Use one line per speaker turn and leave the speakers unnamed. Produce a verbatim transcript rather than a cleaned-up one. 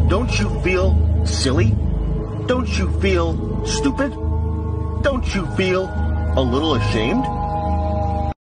Don't you feel silly? Don't you feel stupid? Don't you feel a little ashamed?